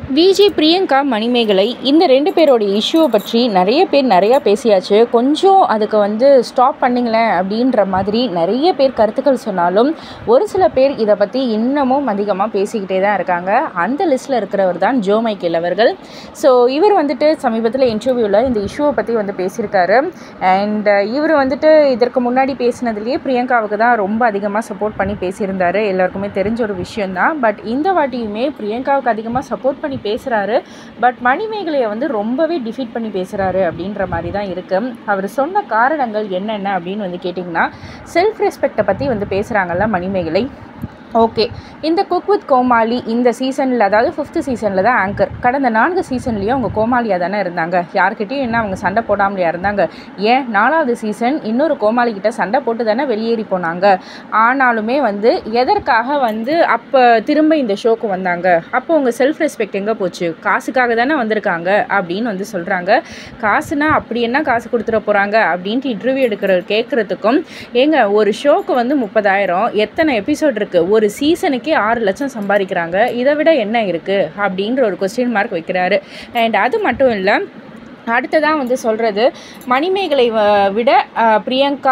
விஜி, பிரியங்கா, மணிமேகலை இந்த 2 பேரோட இஷ்யூவை பற்றி நிறைய பேர் நிறையா பேசியாச்சு. கொஞ்சம் அதுக்கு ஸ்டாப் பண்ணிங்களேன் அப்படின்ற மாதிரி நிறைய பேர் கருத்துக்கள் சொன்னாலும், ஒரு சில பேர் இதை பற்றி இன்னமும் அதிகமாக பேசிக்கிட்டே தான் இருக்காங்க. அந்த லிஸ்ட்டில் இருக்கிறவர் தான் ஜோ மைக்கேல் அவர்கள். ஸோ இவர் சமீபத்தில் இன்டர்வியூவில் இந்த இஷ்யூவை பற்றி பேசியிருக்காரு. அண்ட் இவர் இதற்கு முன்னாடி பேசினதுலேயே பிரியங்காவுக்கு தான் ரொம்ப அதிகமாக சப்போர்ட் பண்ணி பேசியிருந்தார். எல்லாருக்குமே தெரிஞ்ச ஒரு விஷயந்தான். பட் இந்த வாட்டியுமே பிரியங்காவுக்கு அதிகமாக சப்போர்ட் பண்ணி பேசுகிறாரு. பட் மணிமேகலையை ரொம்பவே டிஃபீட் பண்ணி பேசுகிறாரு அப்படின்ற மாதிரி தான் இருக்குது. அவர் சொன்ன காரணங்கள் என்னென்ன அப்படின்னு கேட்டிங்கன்னா, செல்ஃப் ரெஸ்பெக்டை பற்றி பேசுகிறாங்கல்ல மணிமேகலை. ஓகே, இந்த குக் வித் கோமாளி இந்த சீசனில், அதாவது 5th சீசனில் தான் ஆங்கர். கடந்த 4 சீசன்லேயும் அவங்க கோமாளியாக தானே இருந்தாங்க. யார்கிட்டையும் என்ன அவங்க சண்டை போடாமலையா இருந்தாங்க? ஏன் 4வது சீசன் இன்னொரு கோமாளிக்கிட்ட சண்டை போட்டு தானே வெளியேறி போனாங்க. ஆனாலுமே எதற்காக அப்போ திரும்ப இந்த ஷோக்கு வந்தாங்க? அப்போ உங்கள் செல்ஃப் ரெஸ்பெக்ட் எங்கே போச்சு? காசுக்காக தானே வந்திருக்காங்க அப்படின்னு சொல்கிறாங்க. காசுனா அப்படி என்ன காசு கொடுத்துட போகிறாங்க அப்படின்ட்டு இன்டர்வியூ கேட்குறதுக்கும், ஏங்க ஒரு ஷோக்கு 30,000, எத்தனை எபிசோட் இருக்குது? ஒரு சீசனுக்கே 6 லட்சம் சம்பாதிக்கிறாங்க. இதை விட என்ன இருக்குது அப்படின்ற ஒரு கொஸ்டின் மார்க் வைக்கிறாரு. அண்ட் அது மட்டும் இல்லை, அடுத்ததான் சொல்கிறது, மணிமேகலை விட பிரியங்கா,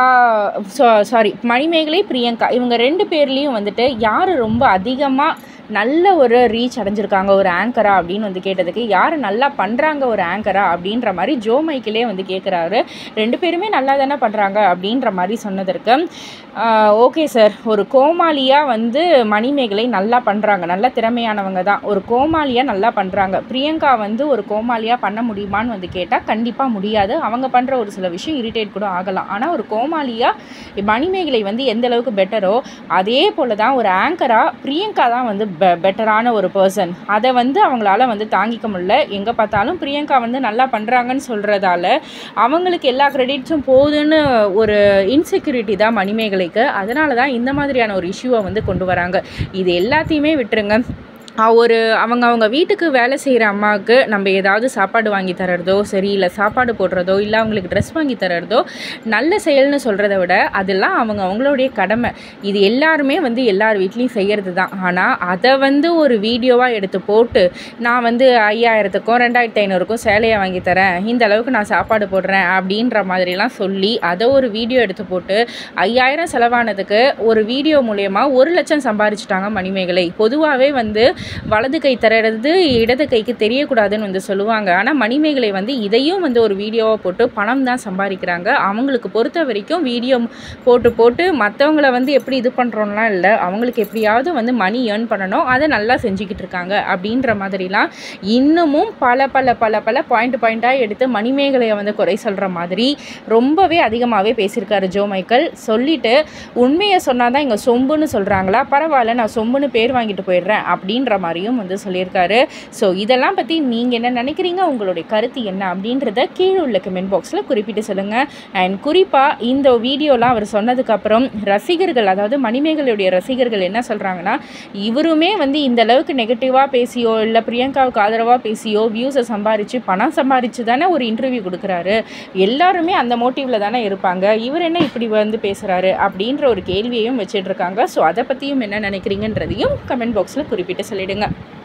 மணிமேகலை, பிரியங்கா இவங்க 2 பேர்லேயும் யார் ரொம்ப அதிகமாக நல்ல ஒரு ரீச் அடைஞ்சிருக்காங்க ஒரு ஆங்கரா அப்படின்னு கேட்டதுக்கு, யார் நல்லா பண்ணுறாங்க ஒரு ஆங்கரா அப்படின்ற மாதிரி ஜோ மைக்கேலே கேட்குறாரு. 2 பேருமே நல்லா தானே பண்ணுறாங்க அப்படின்ற மாதிரி சொன்னதற்கு, ஓகே சார், ஒரு கோமாளியாக மணிமேகலை நல்லா பண்ணுறாங்க, நல்ல திறமையானவங்க தான். ஒரு கோமாளியாக நல்லா பண்ணுறாங்க. பிரியங்கா ஒரு கோமாளியாக பண்ண முடியுமான்னு கேட்டால் கண்டிப்பாக முடியாது. அவங்க பண்ணுற ஒரு சில விஷயம் இரிட்டேட் கூட ஆகலாம். ஆனால் ஒரு கோமாளியாக மணிமேகலை எந்த அளவுக்கு பெட்டரோ அதே போல் தான் ஒரு ஆங்கராக பிரியங்கா தான் பெட்டரான ஒரு பர்சன். அதை அவங்களால தாங்கிக்க முடியல. எங்கே பார்த்தாலும் பிரியங்கா நல்லா பண்ணுறாங்கன்னு சொல்கிறதால அவங்களுக்கு எல்லா கிரெடிட்ஸும் போகுதுன்னு ஒரு இன்செக்யூரிட்டி தான் மணிமேகலைக்கு. அதனால தான் இந்த மாதிரியான ஒரு இஷ்யூவை கொண்டு வராங்க. இது எல்லாத்தையுமே விட்டுருங்க. அவங்க வீட்டுக்கு வேலை செய்கிற அம்மாவுக்கு நம்ம ஏதாவது சாப்பாடு வாங்கி தரதோ சரி, இல்லை சாப்பாடு போடுறதோ, இல்லை அவங்களுக்கு ட்ரெஸ் வாங்கி தரதோ நல்ல செயல்னு சொல்கிறத விட அதெல்லாம் அவங்களுடைய கடமை. இது எல்லாருமே எல்லார் வீட்லேயும் செய்கிறது தான். ஆனால் அதை ஒரு வீடியோவாக எடுத்து போட்டு, நான் 5,000க்கும் 2,500க்கும் சேலையை வாங்கி தரேன், இந்த அளவுக்கு நான் சாப்பாடு போடுறேன் அப்படின்ற மாதிரிலாம் சொல்லி அதை ஒரு வீடியோ எடுத்து போட்டு 5,000 செலவானதுக்கு ஒரு வீடியோ மூலயமா 1 லட்சம் சம்பாதிச்சிட்டாங்க மணிமேகலை. பொதுவாகவே வலது கை தரது இடது கைக்கு தெரியக்கூடாதுன்னு சொல்லுவாங்க. ஆனால் மணிமேகலை இதையும் ஒரு வீடியோவை போட்டு பணம் தான் சம்பாதிக்கிறாங்க. அவங்களுக்கு பொறுத்த வரைக்கும் வீடியோ போட்டு மற்றவங்கள எப்படி இது பண்ணுறோம்லாம் இல்லை, அவங்களுக்கு எப்படியாவது மணி ஏர்ன் பண்ணணும், அதை நல்லா செஞ்சுக்கிட்டு இருக்காங்க அப்படின்ற மாதிரிலாம் இன்னமும் பல பல பல பல பாயிண்ட்டாக எடுத்து மணிமேகலையை குறை சொல்கிற மாதிரி ரொம்பவே அதிகமாகவே பேசியிருக்காரு ஜோ மைக்கேல். சொல்லிவிட்டு, உண்மையை சொன்னால் தான் இங்கே சொம்புன்னு சொல்கிறாங்களா, பரவாயில்ல நான் சொம்புன்னு பேர் வாங்கிட்டு போயிடுறேன் அப்படின்ற மாதிரியும் சொல்லியிருக்காரு. ஸோ இதெல்லாம் பற்றி நீங்கள் என்ன நினைக்கிறீங்க, உங்களுடைய கருத்து என்ன அப்படின்றத கீழே உள்ள கமெண்ட் பாக்ஸில் குறிப்பிட்டு சொல்லுங்கள். அண்ட் குறிப்பாக இந்த வீடியோலாம் அவர் சொன்னதுக்கப்புறம் ரசிகர்கள், அதாவது மணிமேகலையுடைய ரசிகர்கள் என்ன சொல்கிறாங்கன்னா, இவருமே இந்த அளவுக்கு நெகட்டிவாக பேசியோ இல்லை பிரியங்காவுக்கு ஆதரவாக பேசியோ வியூஸை சம்பாரித்து பணம் சம்பாரித்து தானே ஒரு இன்டர்வியூ கொடுக்குறாரு, எல்லாருமே அந்த மோட்டிவில் தானே இருப்பாங்க, இவர் என்ன இப்படி பேசுகிறாரு அப்படின்ற ஒரு கேள்வியையும் வச்சிட்ருக்காங்க. ஸோ அதை பற்றியும் என்ன நினைக்கிறீங்கன்றதையும் கமெண்ட் பாக்ஸில் குறிப்பிட்டு சொல்லிடுங்க.